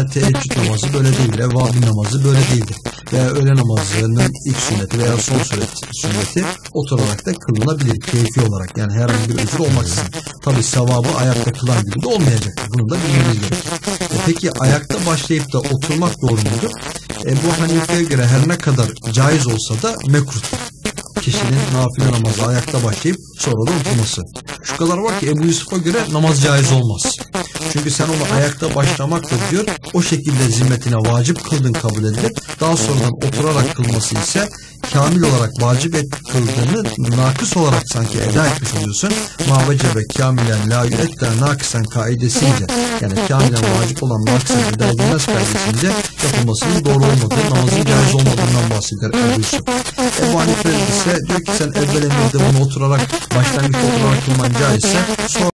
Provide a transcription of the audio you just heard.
mesela teheccüd namazı böyle değildir. Evvabin namazı böyle değildir. Veya öğle namazının ilk sünneti veya son sünneti oturarak da kılınabilir keyfi olarak. Yani herhangi bir özür olmaksızın. Tabi sevabı ayakta kılan gibi de olmayacaktır. Bunu da bilmemiz gerekir. Peki ayakta başlayıp da oturmak doğru mudur? Bu Hanife'ye göre her ne kadar caiz olsa da mekruhtur. Kişinin nafile namazı ayakta başlayıp sonra da oturması. Şu kadar var ki Ebu Yusuf'a göre namaz caiz olmaz. Çünkü sen onu ayakta başlamakla diyor, o şekilde zimmetine vacip kıldın kabul edilir. Daha sonradan oturarak kılması ise kamil olarak vacip kıldığını nakıs olarak sanki eda etmiş oluyorsun. Ma vecebe kamilen la yu'edda nakısen kaidesiyle, yani kamilen vacip olan nakısen eda edilmez kaidesince yapılmasının doğru olmadığı, namazın caiz olmadığından bahseder Ebu Yusuf. Ebu Hanife ise diyor ki sen evvel emirde bunu oturarak, başlangıçta oturarak kılman caizse sonra